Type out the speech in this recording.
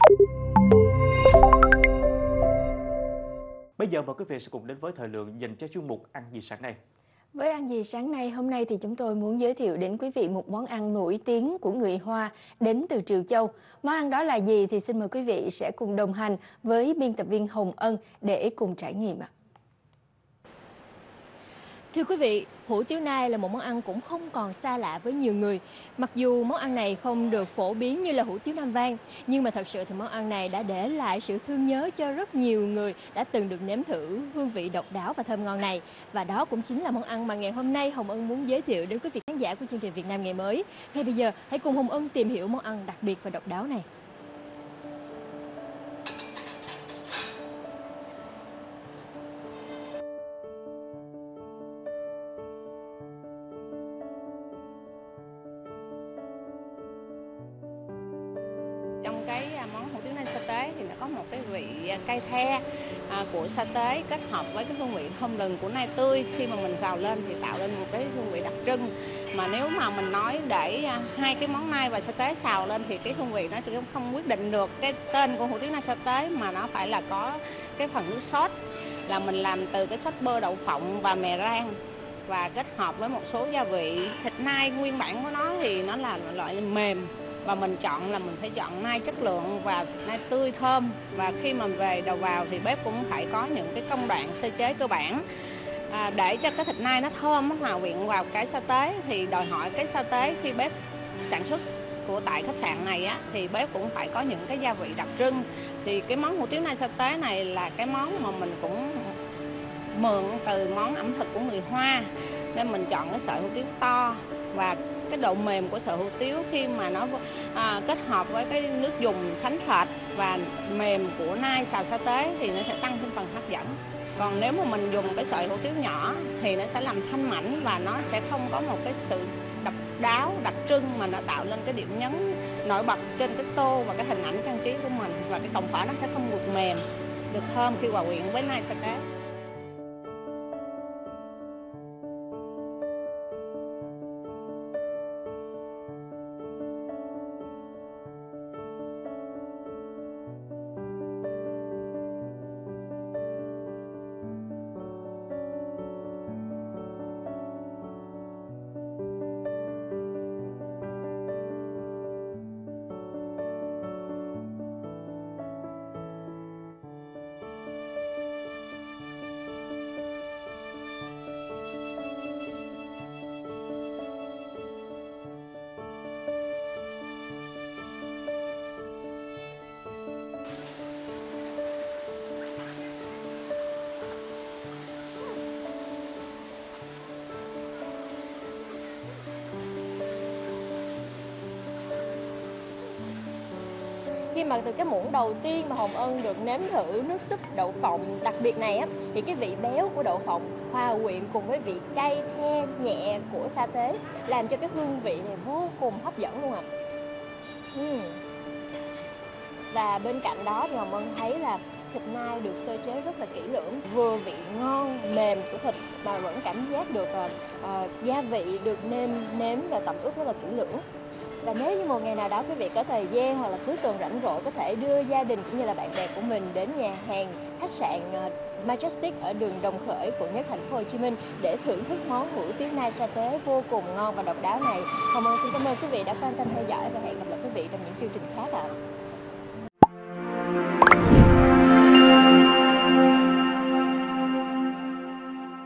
Bây giờ mời quý vị sẽ cùng đến với thời lượng dành cho chuyên mục Ăn gì sáng nay. Với Ăn gì sáng nay, hôm nay thì chúng tôi muốn giới thiệu đến quý vị một món ăn nổi tiếng của người Hoa đến từ Triều Châu. Món ăn đó là gì thì xin mời quý vị sẽ cùng đồng hành với biên tập viên Hồng Ân để cùng trải nghiệm ạ. Thưa quý vị, hủ tiếu nai là một món ăn cũng không còn xa lạ với nhiều người. Mặc dù món ăn này không được phổ biến như là hủ tiếu Nam Vang, nhưng mà thật sự thì món ăn này đã để lại sự thương nhớ cho rất nhiều người đã từng được nếm thử hương vị độc đáo và thơm ngon này. Và đó cũng chính là món ăn mà ngày hôm nay Hồng Ân muốn giới thiệu đến quý vị khán giả của chương trình Việt Nam ngày mới. Ngay bây giờ, hãy cùng Hồng Ân tìm hiểu món ăn đặc biệt và độc đáo này. Trong cái món hủ tiếu nai sa tế thì nó có một cái vị cay the của sa tế kết hợp với cái hương vị thơm lừng của nai tươi. Khi mà mình xào lên thì tạo lên một cái hương vị đặc trưng. Mà nếu mà mình nói để hai cái món nai và sa tế xào lên thì cái hương vị nó sẽ không quyết định được cái tên của hủ tiếu nai sa tế, mà nó phải là có cái phần nước sốt là mình làm từ cái sốt bơ đậu phộng và mè rang, và kết hợp với một số gia vị. Thịt nai nguyên bản của nó thì nó là loại mềm, và mình chọn là mình phải chọn nai chất lượng và nai tươi thơm. Và khi mà về đầu vào thì bếp cũng phải có những cái công đoạn sơ chế cơ bản để cho cái thịt nai nó thơm, nó hòa quyện vào cái sa tế. Thì đòi hỏi cái sa tế khi bếp sản xuất tại khách sạn này á, thì bếp cũng phải có những cái gia vị đặc trưng. Thì cái món hủ tiếu nai sa tế này là cái món mà mình cũng mượn từ món ẩm thực của người Hoa, nên mình chọn cái sợi hủ tiếu to, và cái độ mềm của sợi hủ tiếu khi mà nó kết hợp với cái nước dùng sánh sệt và mềm của nai xào sa tế thì nó sẽ tăng thêm phần hấp dẫn. Còn nếu mà mình dùng cái sợi hủ tiếu nhỏ thì nó sẽ làm thanh mảnh và nó sẽ không có một cái sự độc đáo, đặc trưng, mà nó tạo lên cái điểm nhấn nổi bật trên cái tô và cái hình ảnh trang trí của mình. Và cái cọng phở nó sẽ không được mềm, được thơm khi hòa quyện với nai sa tế. Khi mà từ cái muỗng đầu tiên mà Hồng Ân được nếm thử nước súp đậu phộng đặc biệt này á, thì cái vị béo của đậu phộng hòa quyện cùng với vị cay the nhẹ của sa tế làm cho cái hương vị này vô cùng hấp dẫn luôn ạ. Và bên cạnh đó thì Hồng Ân thấy là thịt nai được sơ chế rất là kỹ lưỡng, vừa vị ngon mềm của thịt mà vẫn cảm giác được gia vị được nếm và tẩm ướp rất là kỹ lưỡng. Và nếu như một ngày nào đó quý vị có thời gian hoặc là cuối tuần rảnh rỗi, có thể đưa gia đình cũng như là bạn bè của mình đến nhà hàng khách sạn Majestic ở đường Đồng Khởi, quận Nhất, thành phố Hồ Chí Minh để thưởng thức món hủ tiếu nai sa tế vô cùng ngon và độc đáo này. Hồng Ân xin cảm ơn quý vị đã quan tâm theo dõi và hẹn gặp lại quý vị trong những chương trình khác ạ.